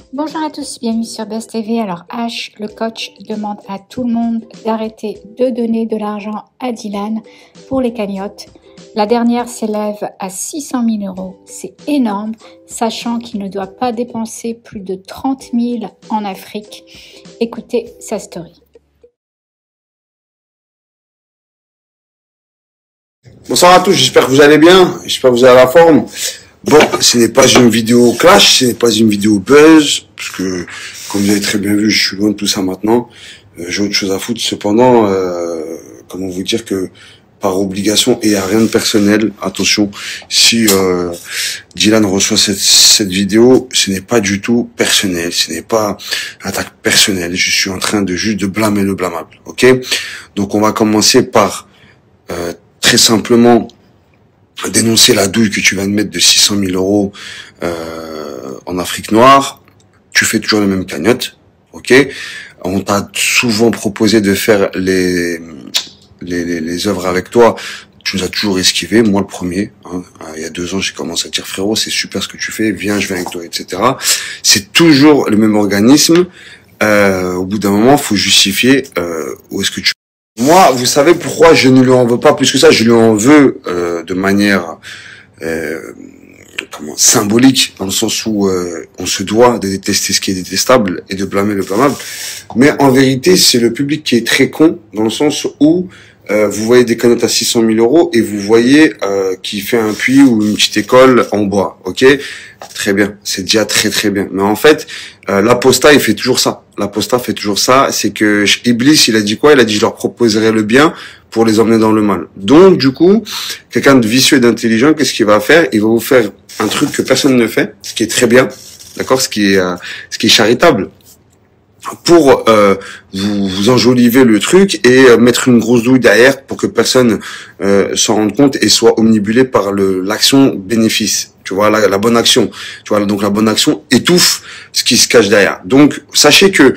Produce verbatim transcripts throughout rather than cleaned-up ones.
Bonjour à tous, bienvenue sur Buzz T V. Alors H, le coach, demande à tout le monde d'arrêter de donner de l'argent à Dylan pour les cagnottes. La dernière s'élève à six cent mille euros, c'est énorme, sachant qu'il ne doit pas dépenser plus de trente mille en Afrique. Écoutez sa story. Bonsoir à tous, j'espère que vous allez bien, j'espère que vous avez la forme. Bon, ce n'est pas une vidéo clash, ce n'est pas une vidéo buzz, parce que, comme vous avez très bien vu, je suis loin de tout ça maintenant. Euh, j'ai autre chose à foutre. Cependant, euh, comment vous dire que, par obligation, et à rien de personnel, attention, si euh, Dylan reçoit cette, cette vidéo, ce n'est pas du tout personnel, ce n'est pas une attaque personnelle, je suis en train de juste de blâmer le blâmable, ok? Donc on va commencer par, euh, très simplement, dénoncer la douille que tu vas de mettre de six cent mille euros euh, en Afrique noire. Tu fais toujours les mêmes cagnottes, ok? On t'a souvent proposé de faire les, les, les, les œuvres avec toi. Tu nous as toujours esquivé, moi le premier. Hein. Il y a deux ans, j'ai commencé à dire frérot, c'est super ce que tu fais, viens, je viens avec toi, et cetera. C'est toujours le même organisme. Euh, au bout d'un moment, faut justifier euh, où est-ce que tu... Moi, vous savez pourquoi je ne lui en veux pas plus que ça. Je lui en veux euh, de manière euh, comment symbolique, dans le sens où euh, on se doit de détester ce qui est détestable et de blâmer le blâmable. Mais en vérité, c'est le public qui est très con, dans le sens où euh, vous voyez des cagnottes à six cent mille euros et vous voyez euh, qui fait un puits ou une petite école en bois, ok? Très bien, c'est déjà très très bien. Mais en fait, euh, l'apostat, il fait toujours ça. L'apostat fait toujours ça, c'est que Iblis, il a dit quoi? Il a dit je leur proposerai le bien pour les emmener dans le mal. Donc du coup, quelqu'un de vicieux et d'intelligent, qu'est-ce qu'il va faire? Il va vous faire un truc que personne ne fait, ce qui est très bien, d'accord? Ce qui est euh, ce qui est charitable, pour euh, vous, vous enjoliver le truc et euh, mettre une grosse douille derrière pour que personne euh, s'en rende compte et soit omnibulé par le l'action bénéfice. Tu vois, la, la bonne action. Tu vois, donc la bonne action étouffe ce qui se cache derrière. Donc, sachez que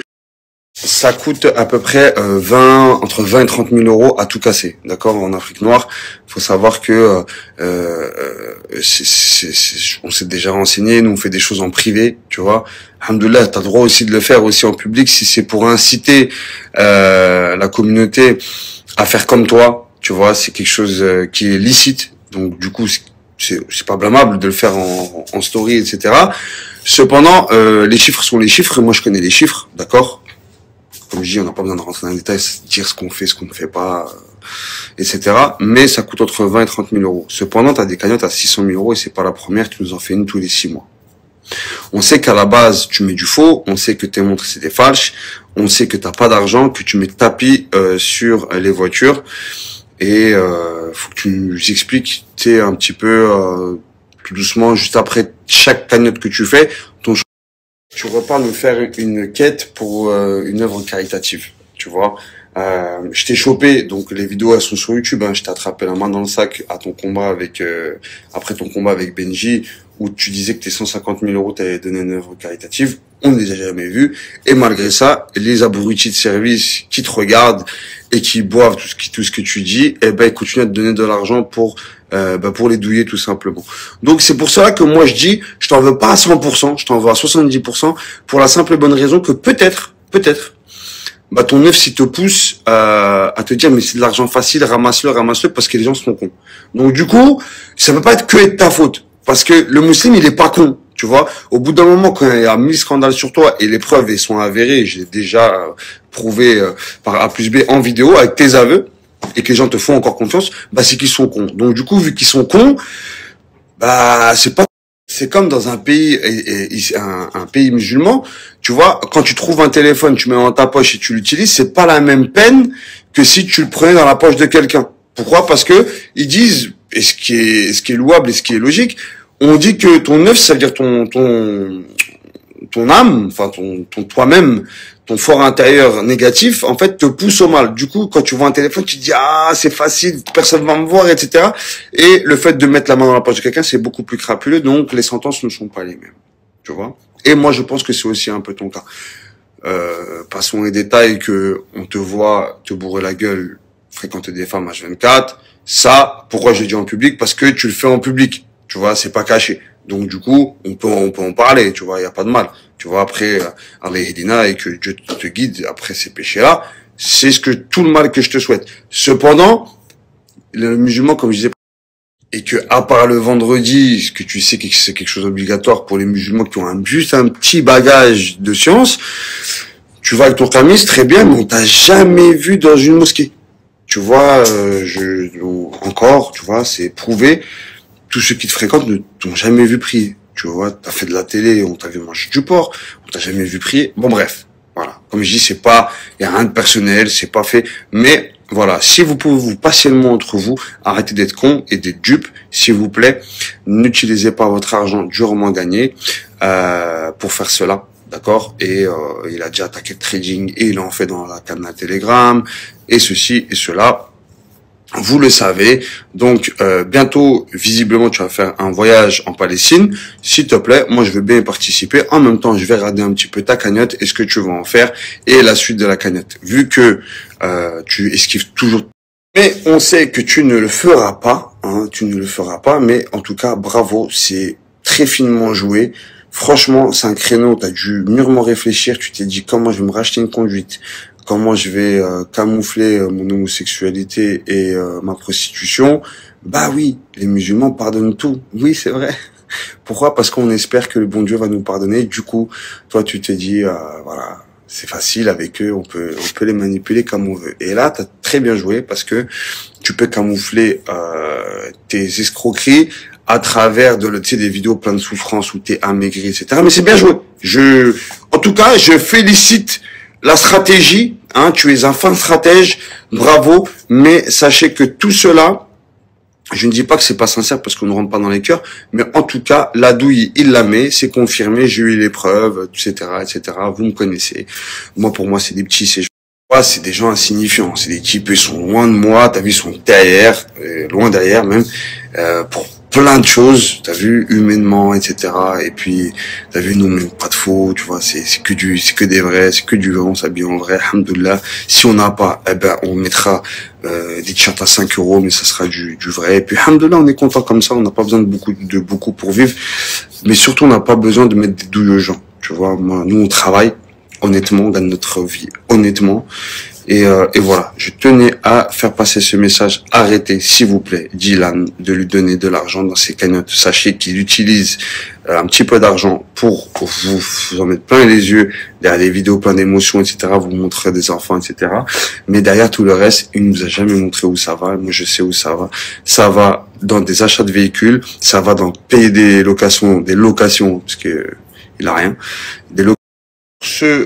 ça coûte à peu près euh, vingt, entre vingt et trente mille euros à tout casser, d'accord, en Afrique noire. Il faut savoir que euh, euh, c'est, c'est, c'est, on s'est déjà renseigné, nous on fait des choses en privé, tu vois. Alhamdoulilah, t'as le droit aussi de le faire aussi en public si c'est pour inciter euh, la communauté à faire comme toi, tu vois. C'est quelque chose euh, qui est licite, donc du coup c'est, c'est pas blâmable de le faire en, en story, et cetera. Cependant, euh, les chiffres sont les chiffres. Moi, je connais les chiffres, d'accord. Comme je dis, on n'a pas besoin de rentrer dans les détails, dire ce qu'on fait, ce qu'on ne fait pas, euh, et cetera. Mais ça coûte entre vingt et trente mille euros. Cependant, tu as des cagnottes à six cent mille euros et c'est pas la première, tu nous en fais une tous les six mois. On sait qu'à la base, tu mets du faux, on sait que tes montres, c'est des falches, on sait que t'as pas d'argent, que tu mets tapis euh, sur les voitures. Et euh, faut que tu nous expliques, tu sais, un petit peu euh, tout doucement, juste après chaque cagnotte que tu fais, ton tu repars nous faire une quête pour euh, une œuvre caritative, tu vois. Euh, je t'ai chopé, donc les vidéos elles sont sur YouTube, hein, je t'ai attrapé la main dans le sac à ton combat avec, euh, après ton combat avec Benji, où tu disais que tes cent cinquante mille euros t'avais donné une œuvre caritative, on ne les a jamais vus, et malgré ça, les abrutis de service qui te regardent et qui boivent tout ce, qui, tout ce que tu dis, eh ben ils continuent à te donner de l'argent pour Euh, bah pour les douiller tout simplement. Donc c'est pour cela que moi je dis, je t'en veux pas à cent pour cent, je t'en veux à soixante-dix pour cent, pour la simple et bonne raison que peut-être, peut-être, bah ton œuf s'il te pousse euh, à te dire mais c'est de l'argent facile, ramasse-le, ramasse-le parce que les gens sont cons. Donc du coup, ça peut pas être que être ta faute, parce que le musulman il est pas con. Tu vois, au bout d'un moment, quand il y a mille scandales sur toi et les preuves elles sont avérées, j'ai déjà euh, prouvé euh, par A plus B en vidéo avec tes aveux, et que les gens te font encore confiance, bah c'est qu'ils sont cons. Donc du coup, vu qu'ils sont cons, bah c'est pas, c'est comme dans un pays, et, et, un, un pays musulman, tu vois, quand tu trouves un téléphone, tu mets dans ta poche et tu l'utilises, c'est pas la même peine que si tu le prenais dans la poche de quelqu'un. Pourquoi? Parce que ils disent, et ce qui est, ce qui est louable et ce qui est logique, on dit que ton œuf, ça veut dire ton, ton, ton âme, enfin ton, ton toi-même, ton fort intérieur négatif, en fait, te pousse au mal. Du coup, quand tu vois un téléphone, tu te dis ah c'est facile, personne va me voir, et cetera. Et le fait de mettre la main dans la poche de quelqu'un, c'est beaucoup plus crapuleux, donc les sentences ne sont pas les mêmes. Tu vois. Et moi, je pense que c'est aussi un peu ton cas. Euh, passons les détails que on te voit te bourrer la gueule, fréquenter des femmes H vingt-quatre. Ça, pourquoi je le dis en public? Parce que tu le fais en public. Tu vois, c'est pas caché. Donc du coup, on peut, on peut en parler, tu vois, il y a pas de mal. Tu vois, après, Allah Hedina et que Dieu te guide après ces péchés-là, c'est ce que tout le mal que je te souhaite. Cependant, le musulman, comme je disais, et que à part le vendredi, ce que tu sais que c'est quelque chose d'obligatoire pour les musulmans qui ont un, juste un petit bagage de science, tu vas avec ton tamis, très bien, mais on t'a jamais vu dans une mosquée. Tu vois, euh, je, encore, tu vois, c'est prouvé. Tous ceux qui te fréquentent ne t'ont jamais vu prier. Tu vois, t'as fait de la télé, on t'a vu manger du porc, on t'a jamais vu prier. Bon, bref. Voilà. Comme je dis, c'est pas, il y a rien de personnel, c'est pas fait. Mais, voilà. Si vous pouvez vous passer le mot entre vous, arrêtez d'être con et d'être dupe, s'il vous plaît. N'utilisez pas votre argent durement gagné, euh, pour faire cela. D'accord? Et, euh, il a déjà attaqué le trading et il en fait dans la canne Telegram et ceci et cela. Vous le savez, donc euh, bientôt, visiblement, tu vas faire un voyage en Palestine. S'il te plaît, moi je veux bien y participer. En même temps, je vais regarder un petit peu ta cagnotte et ce que tu vas en faire et la suite de la cagnotte. Vu que euh, tu esquives toujours, mais on sait que tu ne le feras pas, hein, tu ne le feras pas. Mais en tout cas, bravo, c'est très finement joué. Franchement, c'est un créneau. T'as dû mûrement réfléchir. Tu t'es dit comment je vais me racheter une conduite. Comment je vais euh, camoufler euh, mon homosexualité et euh, ma prostitution. Bah oui, les musulmans pardonnent tout. Oui, c'est vrai. Pourquoi? Parce qu'on espère que le bon Dieu va nous pardonner. Du coup, toi, tu t'es dit, euh, voilà, c'est facile avec eux, on peut, on peut les manipuler comme on veut. Et là, t'as très bien joué parce que tu peux camoufler euh, tes escroqueries à travers de, tu sais, des vidéos plein de souffrance où t'es amaigri, et cetera. Mais c'est bien joué. Je, en tout cas, je félicite la stratégie, hein, tu es un fin stratège, bravo, mais sachez que tout cela, je ne dis pas que c'est pas sincère parce qu'on ne rentre pas dans les cœurs, mais en tout cas, la douille, il la met, c'est confirmé, j'ai eu les preuves, et cetera, et cetera. Vous me connaissez. Moi, pour moi, c'est des petits, c'est, c'est des gens insignifiants, c'est des types, ils sont loin de moi, t'as vu, ils sont derrière, euh, loin derrière même, euh, pour plein de choses, t'as vu, humainement, et cetera. Et puis, t'as vu, nous, même pas de faux, tu vois, c'est, c'est que du, c'est que des vrais, c'est que du vrai, on s'habille en vrai, alhamdoulilah. Si on n'a pas, eh ben, on mettra, euh, des t-shirts à cinq euros, mais ça sera du, du vrai. Et puis, alhamdoulilah, on est content comme ça, on n'a pas besoin de beaucoup, de beaucoup pour vivre. Mais surtout, on n'a pas besoin de mettre des douilles aux gens, tu vois. Moi, nous, on travaille, honnêtement, on gagne notre vie, honnêtement. Et, euh, et voilà, je tenais à faire passer ce message. Arrêtez, s'il vous plaît, Dylan, de lui donner de l'argent dans ses cagnottes. Sachez qu'il utilise euh, un petit peu d'argent pour vous, vous en mettre plein les yeux, derrière des vidéos plein d'émotions, et cetera. Vous montrer des enfants, et cetera. Mais derrière tout le reste, il nous a jamais montré où ça va. Moi, je sais où ça va. Ça va dans des achats de véhicules. Ça va dans payer des locations, des locations, parce que il a rien. Des locations. Ce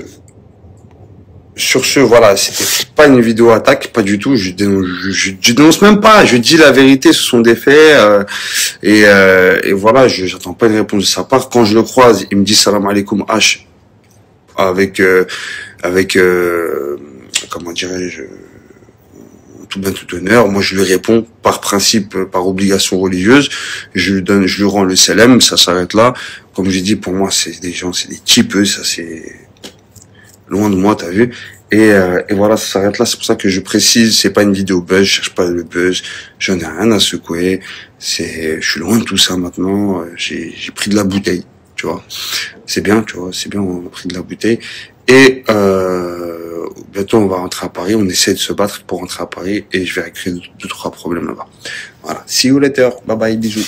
Sur ce, voilà, c'était pas une vidéo attaque, pas du tout. Je dénonce, je, je, je dénonce même pas. Je dis la vérité, ce sont des faits. Euh, et, euh, et voilà, je j'attends pas une réponse de sa part. Quand je le croise, il me dit salam alaikum H avec euh, avec euh, comment dirais-je, tout bien tout honneur. Moi, je lui réponds par principe, par obligation religieuse. Je lui donne, je lui rends le salam. Ça s'arrête là. Comme j'ai dit, pour moi, c'est des gens, c'est des types. Ça, c'est loin de moi, t'as vu. Et, euh, et voilà, ça s'arrête là. C'est pour ça que je précise, c'est pas une vidéo buzz, je cherche pas le buzz, j'en ai rien à secouer. C'est, je suis loin de tout ça maintenant. J'ai, j'ai pris de la bouteille, tu vois. C'est bien, tu vois, c'est bien, on a pris de la bouteille. Et euh, bientôt, on va rentrer à Paris. On essaie de se battre pour rentrer à Paris et je vais régler deux, deux trois problèmes là-bas. Voilà. See you later. Bye bye, bisous.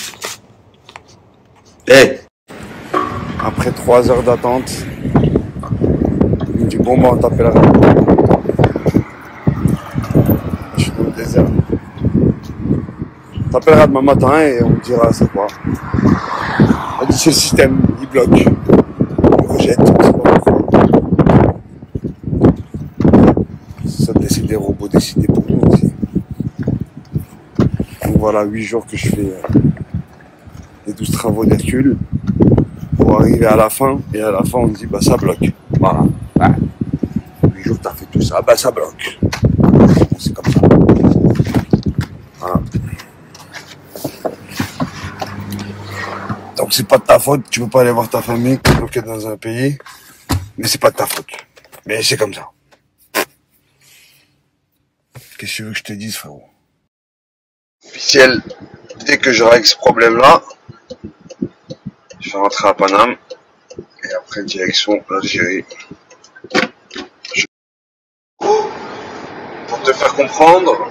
Hey. Après trois heures d'attente. Du bon, bah, on t'appellera. Je suis dans le désert. On t'appellera demain matin et on te dira c'est quoi. On dit c'est le système, il bloque, il rejette, on sait pas pourquoi. Ça décide des robots décidés pour nous aussi. Donc voilà, huit jours que je fais euh, les douze travaux d'Hercule pour arriver à la fin. Et à la fin, on me dit bah ça bloque. Voilà. Ouais. huit jours que t'as fait tout ça, bah ça bloque. C'est comme ça. Voilà. Donc c'est pas de ta faute, tu peux pas aller voir ta famille, t'es bloqué dans un pays, mais c'est pas de ta faute. Mais c'est comme ça. Qu'est-ce que tu veux que je te dise, frérot? Officiel, dès que je règle ce problème-là, Je vais rentrer à Paname et après direction l'Algérie. Je... Pour te faire comprendre,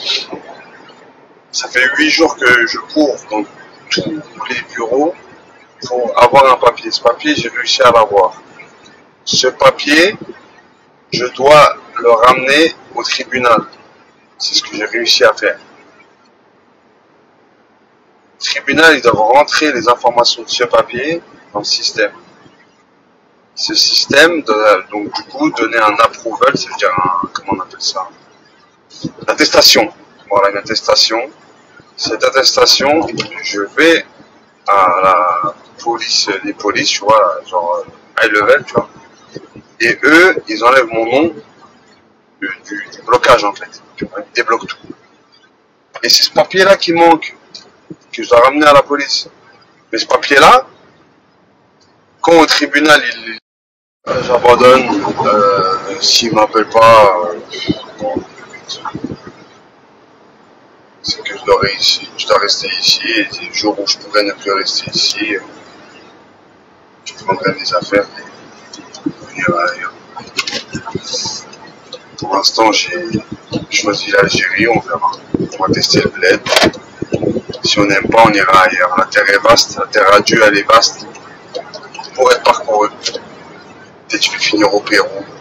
ça fait huit jours que je cours dans tous les bureaux pour avoir un papier. Ce papier, j'ai réussi à l'avoir. Ce papier, je dois le ramener au tribunal. C'est ce que j'ai réussi à faire. Le tribunal, ils doivent rentrer les informations de ce papier dans le système. Ce système doit donc du coup donner un approval, c'est-à-dire un, comment on appelle ça, l'attestation. Voilà, une attestation. Cette attestation, je vais à la police, les polices, tu vois, genre high level, tu vois. Et eux, ils enlèvent mon nom du, du, du blocage en fait. Tu vois, ils débloquent tout. Et c'est ce papier-là qui manque, que je dois ramener à la police. Mais ce papier-là, quand au tribunal, il, euh, j'abandonne, euh, s'il ne m'appelle pas, euh, bon, c'est que je dois, ici, je dois rester ici, et le jour où je pourrais ne plus rester ici, je prendrai mes affaires et venir ailleurs. Pour l'instant, j'ai choisi l'Algérie, on verra. On va tester le bled. Si on n'aime pas, on ira ailleurs. La terre est vaste, la terre à Dieu, elle est vaste pour être parcourue. Peut-être que je vais finir au Pérou.